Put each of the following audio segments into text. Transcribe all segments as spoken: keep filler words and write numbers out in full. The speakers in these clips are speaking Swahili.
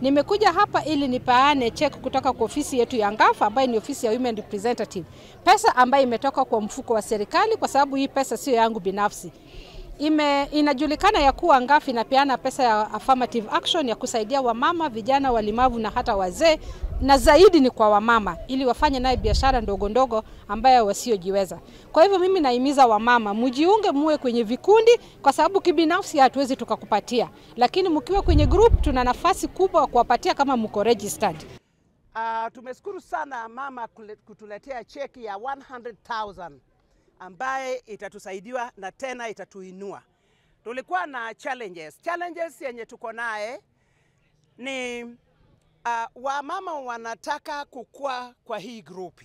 Nimekuja hapa ili nipaane check kutoka kwa ofisi yetu ya N G A A F ambayo ni ofisi ya Women Representative. Pesa ambayo imetoka kwa mfuko wa serikali, kwa sababu hii pesa sio yangu binafsi. Ime, inajulikana ya kuwa N G A A F inapeana pesa ya affirmative action ya kusaidia wamama, vijana, walemavu na hata wazee, na zaidi ni kwa wamama ili wafanye naye biashara ndogo ndogo ambayo wasiojiweza. Kwa hivyo mimi naimiza wamama mujiunge, muwe kwenye vikundi, kwa sababu kibinafsi hatuwezi tukakupatia, lakini mkiwa kwenye group tuna nafasi kubwa kuwapatia kama mko registered. Uh, tumeshukuru sana mama kutuletea cheki ya one hundred thousand ambaye itatusaidiwa na tena itatuinua. Tulikuwa na challenges. Challenges yenye tuko naye ni uh, wamama wanataka kukua kwa hii grupi,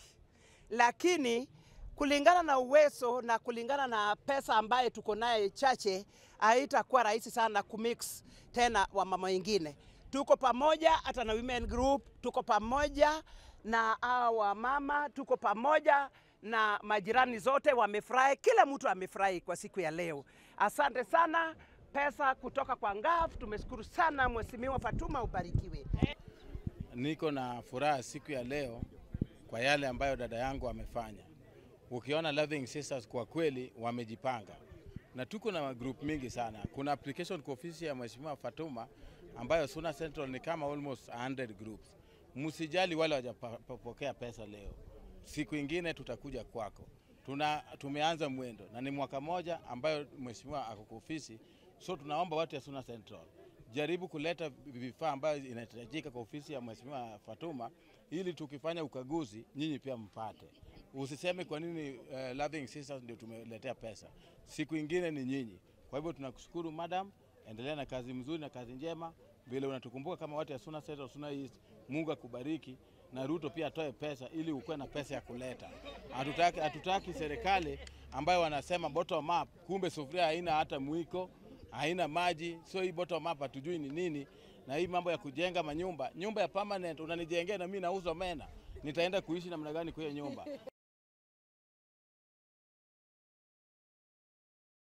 lakini kulingana na uwezo na kulingana na pesa ambaye tuko naye chache, haitakuwa rahisi sana kumix tena wamama wengine. Tuko pamoja hata na women group, tuko pamoja na hawa mama, tuko pamoja na majirani zote wamefurahi, kila mtu amefurahi kwa siku ya leo. Asante sana, pesa kutoka kwa N G A A F. Tumeshukuru sana Mheshimiwa Fatuma, ubarikiwe. Niko na furaha siku ya leo kwa yale ambayo dada yangu amefanya. Ukiona Loving Sisters kwa kweli wamejipanga. Na tuko na group mingi sana. Kuna application kwa ofisi ya Mheshimiwa Fatuma ambayo Suna Central ni kama almost one hundred groups. Msijali wale wajapokea pesa leo. Siku ingine tutakuja kwako. Tuna tumeanza mwendo na ni mwaka moja ambayo Mheshimiwa ako kwa ofisi. So tunaomba watu ya Suna Central jaribu kuleta vifaa ambayo inahitajika kwa ofisi ya Mheshimiwa Fatuma ili tukifanya ukaguzi nyinyi pia mpate. Usiseme kwa nini uh, Loving Sisters ndio tumeletea pesa. Siku ingine ni nyinyi. Kwa hivyo tunakushukuru madam, endelea na kazi mzuri na kazi njema. Vile unatukumbuka kama watu ya Suna Central, Suna East, Mungu akubariki. Na Ruto pia atoe pesa ili ukue na pesa ya kuleta. Hatutaki hatutaki serikali ambayo wanasema bottom up, kumbe sufuria haina hata mwiko, haina maji. So hii bottom up hatujui ni nini. Na hii mambo ya kujenga manyumba, nyumba ya permanent unanijengea na mimi nauza mena. Nitaenda kuishi namna gani kwa hiyo nyumba?